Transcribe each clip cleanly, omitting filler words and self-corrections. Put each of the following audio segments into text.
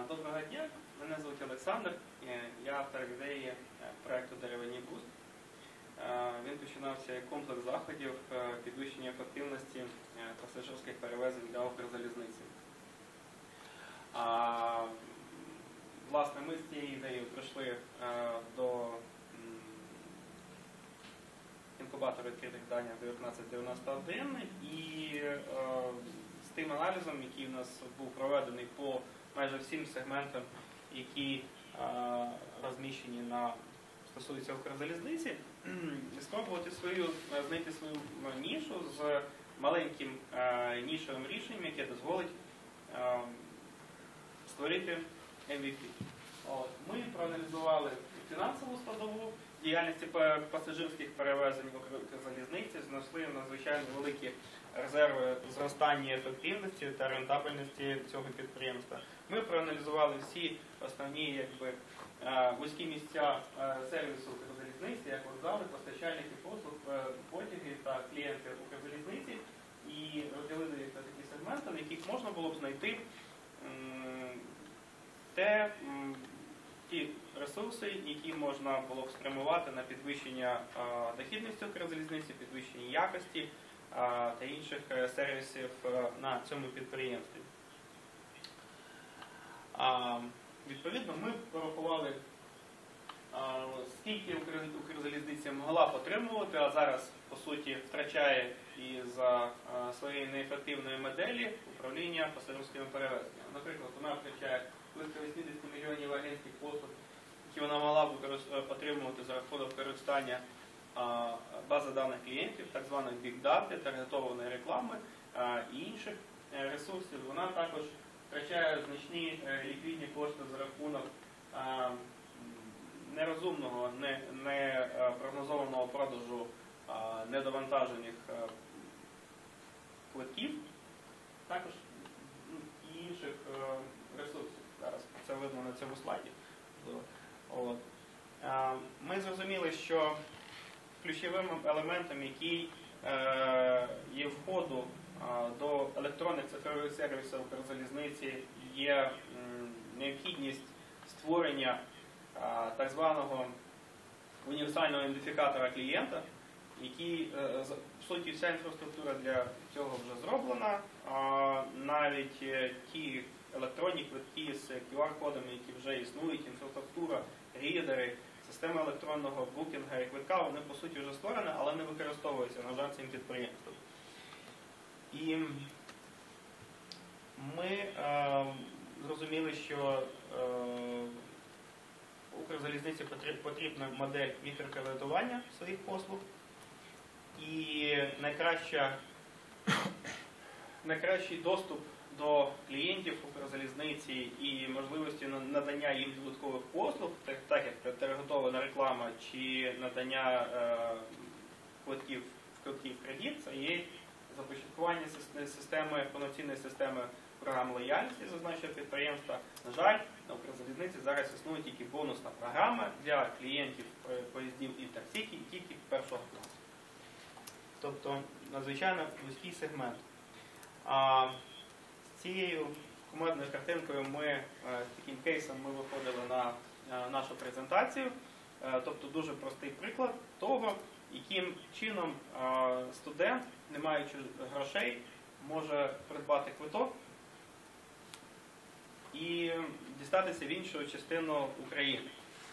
Доброго дня, мене звуть Олександр, я автор ідеї проєкту «Дерев'яний буст». Він починався як комплекс заходів підвищення ефективності пасажирських перевезень для Укрзалізниці. Власне, ми з цією ідеєю прийшли до інкубатору відкритих даних 1991 і з тим аналізом, який у нас був проведений по майже всім сегментам, які розміщені стосуються Укрзалізниці, спробувати знайти свою нішу з маленьким нішовим рішенням, яке дозволить створити MVP. Ми проаналізували фінансову складову діяльності пасажирських перевезень в Укрзалізниці, знайшли надзвичайно великі резерви зростання ефективності та рентабельності цього підприємства. Ми проаналізували всі основні вузькі місця сервісу Укрзалізниці, як вокзали, постачальники послуг, потяги та клієнти Укрзалізниці, і розділили їх на такі сегменти, на яких можна було б знайти ті ресурси, які можна було б спрямувати на підвищення дохідності Укрзалізниці, підвищення якості та інших сервісів на цьому підприємстві. Відповідно, ми порахували, скільки Укрзалізниця могла б отримувати, а зараз, по суті, втрачає із-за своєї неефективної моделі управління пасажирськими перевезеннями. Наприклад, вона втрачає близько 80 мільйонів агентських послуг, які вона могла б отримувати за рахунок використання бази даних клієнтів, так званих Big Data, таргетованої реклами і інших ресурсів. Вона також втрачає значні ліквідні кошти за рахунок нерозумного, непрогнозованого продажу недовантажених квитків, також і інших ресурсів. Зараз це видно на цьому слайді. Ми зрозуміли, що ключовим елементом, який є входу до електронних цифрових сервісів Укрзалізниці, є необхідність створення так званого універсального ідентифікатора клієнта, який, в суті, вся інфраструктура для цього вже зроблена, навіть ті електронні квитки з QR-кодами, які вже існують, інфраструктура, рідери, система електронного букінга і квитка, вони, по суті, вже створені, але не використовуються, на жаль, цим підприємством. І ми зрозуміли, що Укрзалізниці потрібна модель мікрокредитування своїх послуг, і найкращий доступ до клієнтів Укрзалізниці і можливості надання їм додаткових послуг, так як таргетована реклама чи надання квитків в кредит, це є започаткування повноцінної системи програм лояльності зазначеного підприємства. На жаль, на Укрзалізниці зараз існує тільки бонусна програма для клієнтів поїздів Інтерсіті і тільки першого класу. Тобто надзвичайно вузький сегмент. З цією кумедною картинкою з таким кейсом ми виходили на нашу презентацію. Тобто дуже простий приклад того, яким чином студент, не маючи грошей, може придбати квиток і дістатися в іншу частину України.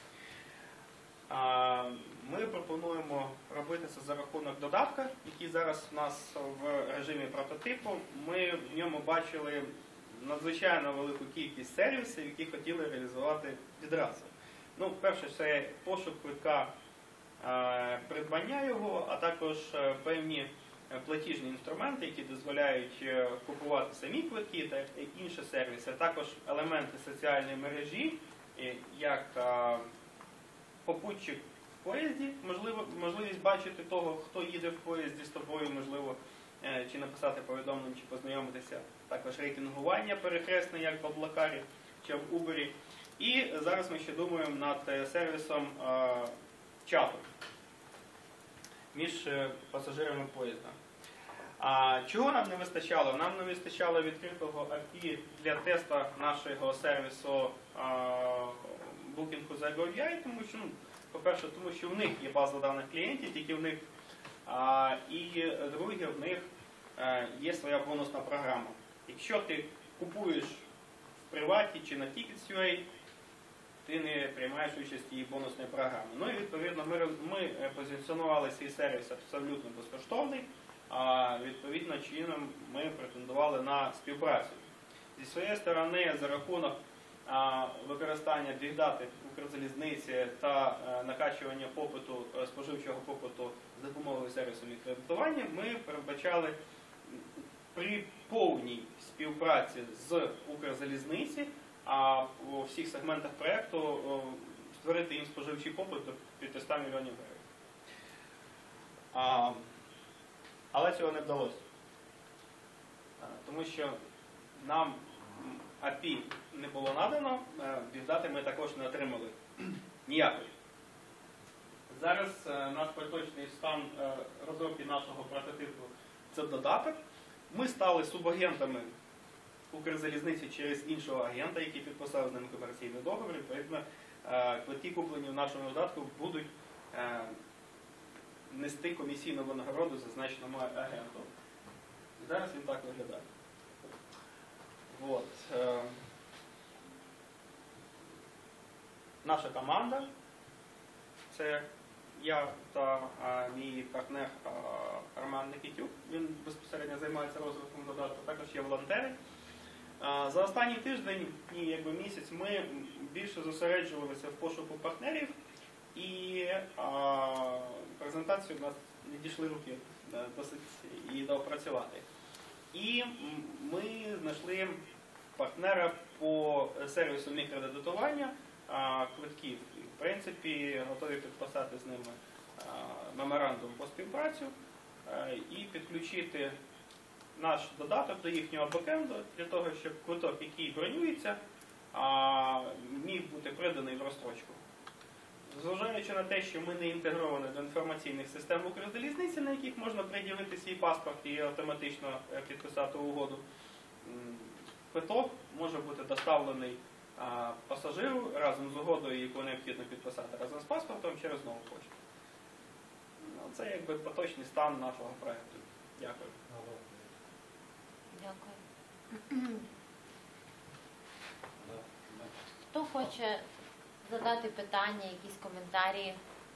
Ми пропонуємо робити це за рахунок додатка, який зараз у нас в режимі прототипу. Ми в ньому бачили надзвичайно велику кількість сервісів, які хотіли реалізувати відразу. Перше, це пошук квитка, придбання його, а також певні платіжні інструменти, які дозволяють купувати самі квитки та інші сервіси, а також елементи соціальної мережі, як попутчик в поїзді, можливість бачити того, хто їде в поїзді з тобою, можливо, чи написати повідомлення, чи познайомитися. Також рейтингування перехресне, як в Облакарі чи в Убері. І зараз ми ще думаємо над сервісом чату між пасажирами поїзда. А чого нам не вистачало? Нам не вистачало відкритого API для тесту нашого сервісу Booking.UI, тому що, по-перше, тому що в них є база даних клієнтів, тільки в них, і друге, в них є своя бонусна програма. Якщо ти купуєш в приваті чи на Tickets.ua, ти не приймаєш участь в її бонусної програми. Ну і відповідно ми позиціонували свій сервіс абсолютно безкоштовний, а відповідно чином ми претендували на співпрацю. Зі своєї сторони, за рахунок використання бігдати Укрзалізниці та накачування попиту, споживчого попиту з допомогою сервісу мікрокредитування, ми передбачали при повній співпраці з Укрзалізниці, а у всіх сегментах проєкту створити їм споживчий попит до 500 мільйонів гривень. Але цього не вдалося. Тому що нам API не було надано, бігдати ми також не отримали ніякої. Зараз наш поточний стан розробки нашого прототипу – це додаток. Ми стали субагентами Укрзалізниці через іншого агента, який підписав з ним комерційний договір. Відповідно, квитки, куплені в нашому додатку, будуть нести комісійну винагороду зазначеному агенту. Зараз він так виглядає. Наша команда – це я та мій партнер Роман Никитюк. Він безпосередньо займається розвитком додатку. Також є волонтери. За останній тиждень і місяць ми більше зосереджувалися в пошуку партнерів, і презентацію в нас не дійшли руки досить її доопрацювати. І ми знайшли партнера по сервісу мікрокредитування квитків. В принципі, готові підписати з ними меморандум по співпрацю і підключити наш додаток до їхнього бекенду для того, щоб квиток, який бронюється, міг бути приданий в розстрочку. Зважаючи на те, що ми не інтегровані до інформаційних систем Укрзалізниці, на яких можна пред'явити свій паспорт і автоматично підписати угоду, квиток може бути доставлений пасажиру разом з угодою, яку необхідно підписати разом з паспортом через нову почту. Це поточний стан нашого проєкту. Дякую. Дякую. Хто хоче задати питання, якісь коментарі?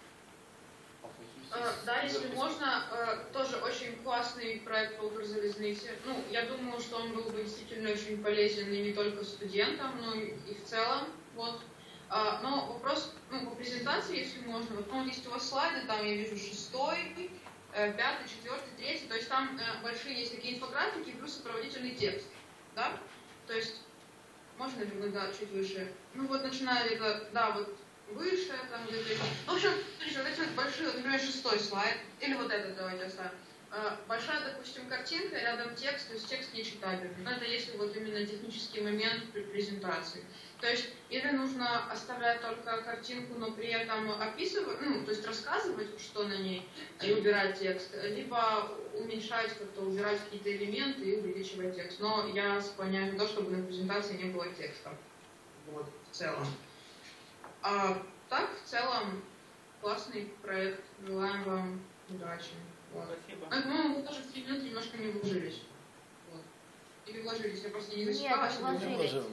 Да, если можно, тоже очень классный проект по Укрзалезнице. Ну, я думаю, что он был бы действительно очень полезен и не только студентам, но и в целом. Вот. Но вопрос по презентации, если можно. Вот есть у вас слайды, там я вижу 6-й, 5-й, 4-й, 3-й. То есть там большие есть такие инфографики плюс сопроводительный текст. Да? То есть, можно ли, чуть выше? Ну вот начиная где-то, вот выше, там где-то. В общем, смотрите, вот эти вот большие, вот, например, 6-й слайд, или вот этот давайте оставим. Большая, допустим, картинка, рядом текст, то есть текст нечитабельный. Но это если вот именно технический момент при презентации. То есть, или нужно оставлять только картинку, но при этом описывать, то есть рассказывать, что на ней, и убирать текст, либо уменьшать, как-то убирать какие-то элементы и увеличивать текст. Но я склоняюсь на то, чтобы на презентации не было текста. Вот, в целом. А так, в целом, классный проект. Желаем вам удачи. Вот. Спасибо. Вы тоже в 3 минуты немножко не вложились. Вот. Или вложились, я просто не засекала. Нет, не вложились.